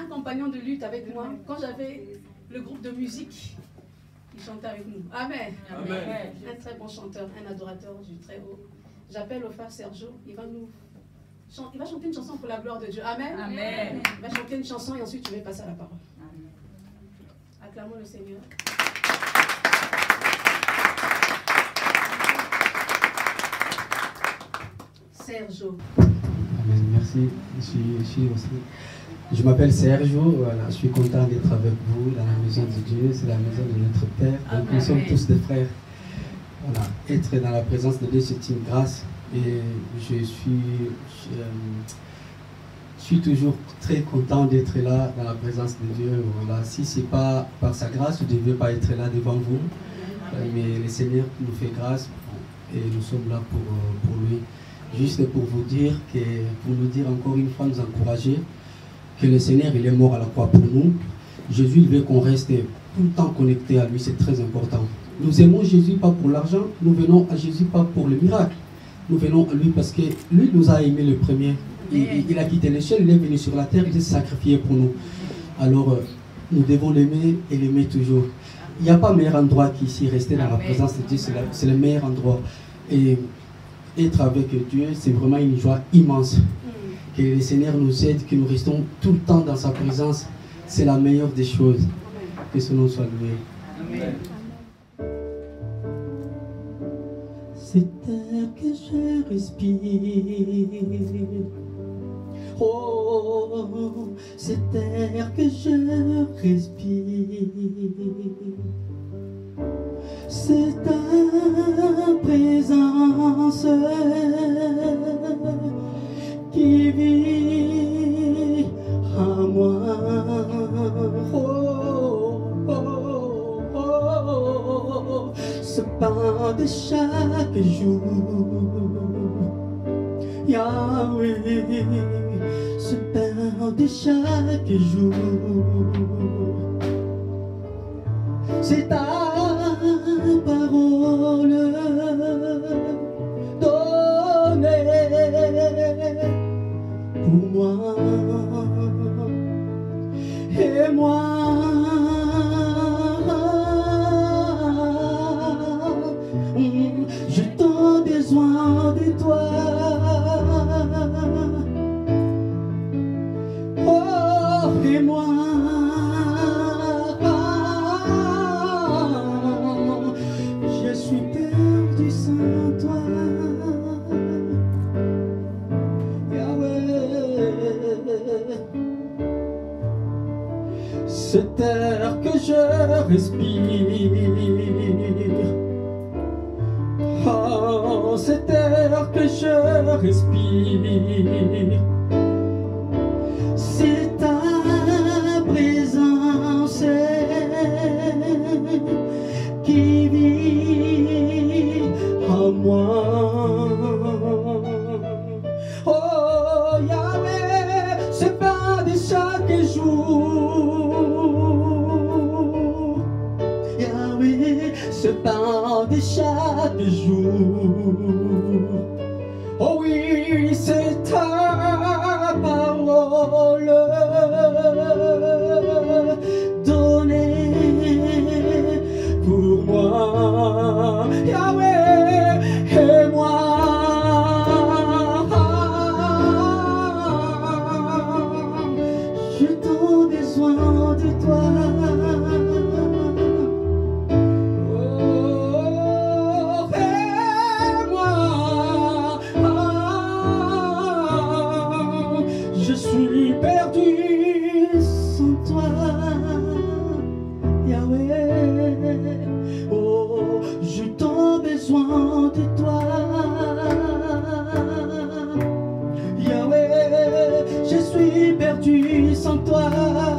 compagnon de lutte avec moi quand j'avais le groupe de musique. Il chantait avec nous. Amen. Amen. Un très bon chanteur, un adorateur du très haut. J'appelle au frère Sergio. Il va chanter une chanson pour la gloire de Dieu. Amen. Amen. Il va chanter une chanson et ensuite tu vais passer à la parole. Amen. Acclamons le Seigneur. Sergio. Amen, merci. Je m'appelle Sergio, voilà, je suis content d'être avec vous dans la maison de Dieu, c'est la maison de notre Père. Donc nous sommes tous des frères. Voilà, être dans la présence de Dieu, c'est une grâce. Et je suis toujours très content d'être là dans la présence de Dieu. Voilà, si ce n'est pas par sa grâce, je ne devais pas être là devant vous. Mais le Seigneur nous fait grâce et nous sommes là pour lui. Juste pour vous dire, pour nous dire encore une fois, nous encourager, que le Seigneur, il est mort à la croix pour nous. Jésus, il veut qu'on reste tout le temps connecté à lui, c'est très important. Nous aimons Jésus pas pour l'argent, nous venons à Jésus pas pour le miracle. Nous venons à lui parce que lui nous a aimés le premier. Il a quitté le ciel, il est venu sur la terre, il s'est sacrifié pour nous. Alors, nous devons l'aimer et l'aimer toujours. Il n'y a pas meilleur endroit qu'ici, rester dans la présence de Dieu, c'est le meilleur endroit. Et être avec Dieu, c'est vraiment une joie immense. Que le Seigneur nous aide, que nous restons tout le temps dans sa présence, c'est la meilleure des choses. Que son nom soit loué. Amen. Cet air que je respire, oh, cet air que je respire, c'est ta présence qui vit en moi. Oh, oh, oh, oh. Ce pain de chaque jour, Yahweh, ce pain de chaque jour, c'est ta parole donnée pour moi et moi. Je t'en besoin de toi. Oh, et moi. Je suis perdu sans toi. Cet air que je respire, oh, cet air que je respire, c'est ta présence qui vit en moi. Oh, Yahweh, c'est pas de chaque jour. Yahweh, ce pain de chaque jour. Oh oui, c'est ta parole donnée pour moi. Yahweh et moi. Je t'en besoin de toi. Je suis perdu sans toi, Yahweh. Oh, je t'en besoin de toi, Yahweh. Je suis perdu sans toi,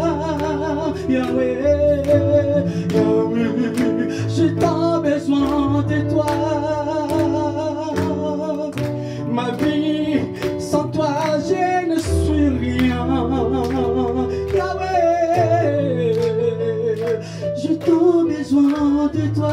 Yahweh. Yahweh, je t'en besoin de toi. Ma vie sans toi, je ne suis rien. Yahweh, j'ai tant besoin de toi.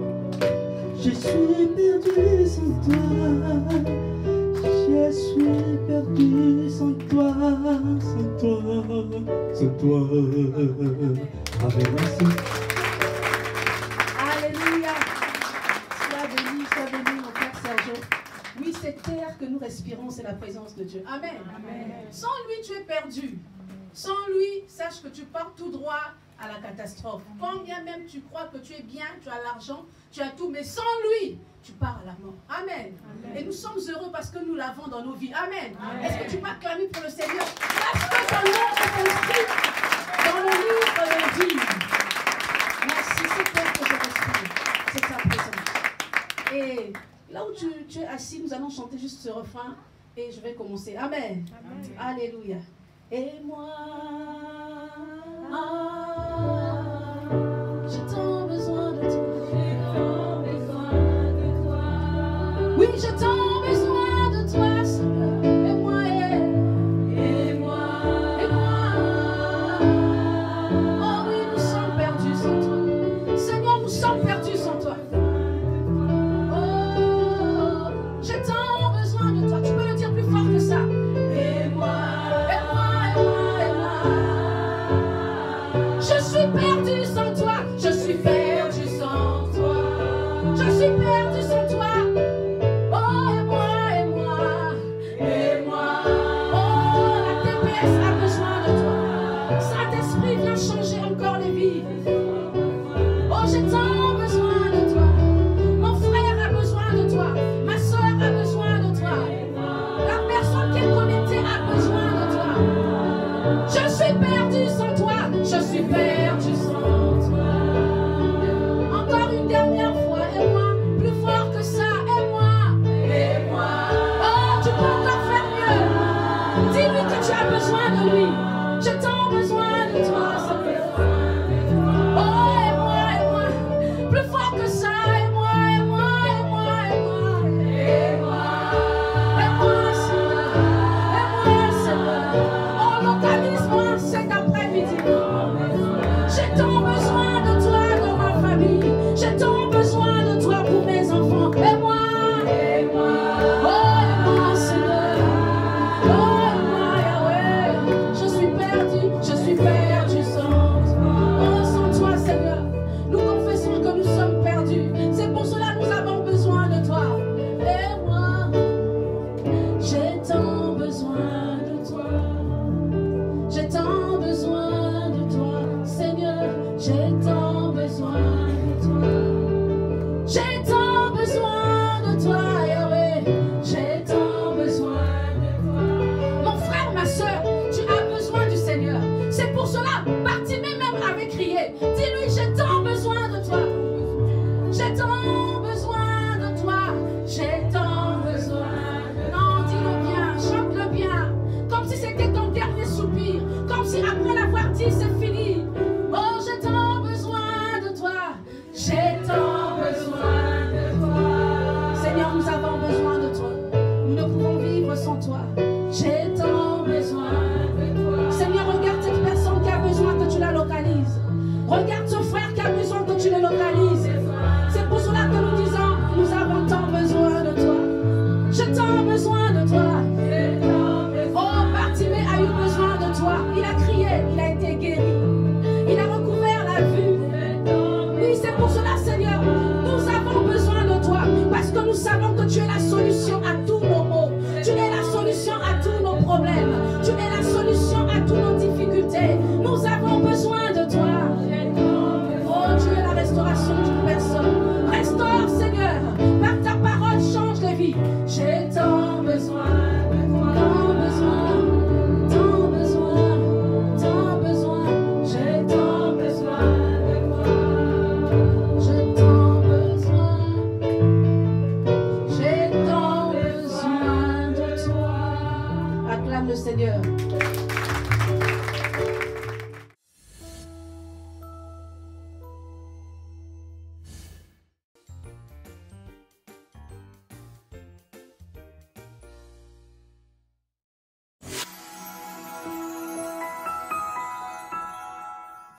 Je suis perdu sans toi. Je suis perdu sans toi, sans toi, sans toi. Amen, merci. Alléluia. Sois béni, mon frère Sergio. Oui, cette air que nous respirons, c'est la présence de Dieu. Amen. Amen. Sans lui, tu es perdu. Sans lui, sache que tu pars tout droit à la catastrophe. Quand bien même tu crois que tu es bien, tu as l'argent, tu as tout, mais sans lui, tu pars à la mort. Amen. Amen. Et nous sommes heureux parce que nous l'avons dans nos vies. Amen. Est-ce que tu peux acclamer pour le Seigneur? Parce que ton nom est inscrit dans le livre de vie. Merci, c'est toi que je respire. C'est sa présence. Et là où tu es assis, nous allons chanter juste ce refrain et je vais commencer. Amen. Amen. Alléluia. Et moi, j'ai tant besoin de toi. Oui, j'ai tant besoin de toi, Seigneur. Et moi, oh oui, nous sommes perdus sans toi. Seigneur, nous sommes perdus sans toi. Oh, j'ai tant besoin de toi. Tu peux le dire plus fort que ça. Et moi. Je suis perdu sans toi, je suis perdu sans toi, je suis perdu sans toi. Oh, et moi, oh, la TPS a besoin de toi. Saint-Esprit, viens changer encore les vies. Oh, j'ai tant besoin de toi. Mon frère a besoin de toi, ma soeur a besoin de toi, la personne qui est connectée a besoin de toi. Je suis perdu sans toi. Je suis perdu sans toi. Encore une dernière fois, et moi, plus fort que ça, et moi. Oh, tu peux encore faire mieux. Dis-lui que tu as besoin de lui. J'ai tant besoin de toi. Oh, et moi. Plus fort que ça, et moi. Seigneur. Oh, localise-moi cet après-midi. J'ai tant besoin de toi dans ma famille. J'ai tant besoin de toi pour mes enfants. Et moi, oh, Seigneur. Oh, Yahweh. Je suis perdu sans toi. Oh, sans toi, Seigneur. Nous confessons que nous sommes perdus. C'est pour cela que nous avons besoin de toi. Et moi, j'ai tant besoin de toi. J'ai tant besoin de toi, Seigneur. J'ai tant besoin de toi. J'ai tant besoin de toi, Yahweh. J'ai tant besoin de toi. Mon frère, ma soeur, tu as besoin du Seigneur. C'est pour cela, Bartimée même avait crié. Dis-lui, j'ai tant besoin de toi. J'ai tant besoin de toi. J'ai tant besoin. Non, dis-le bien, chante-le bien. Comme si c'était ton dernier soupir. Comme si après l'avoir dit, c'est fini. Oh, j'ai tant besoin de toi. J'ai tant besoin de toi. Seigneur, nous avons besoin de toi. Nous ne pouvons vivre sans toi. J'ai tant besoin de toi. Seigneur, regarde cette personne qui a besoin que tu la localises. Regarde ce frère qui a besoin que tu le localises. C'est pour cela que nous disons, nous avons tant besoin de toi. J'ai tant besoin de toi. Oh, Bartimée a eu besoin de toi. Il a crié, il a été guéri. Il a recouvert la vue. Oui, c'est pour cela, Seigneur, nous avons besoin de toi. Parce que nous savons que tu es la solution à tous nos maux. Tu es la solution à tous nos problèmes. Tu es la solution à toutes nos difficultés. Nous avons besoin de toi. Oh, tu es la restauration d'une personne. Restaure, Seigneur. Par ta parole, change les vies. J'ai tant besoin de toi. Tant besoin. J'ai tant besoin de toi. J'ai tant besoin. J'ai tant besoin de toi. Acclame le Seigneur.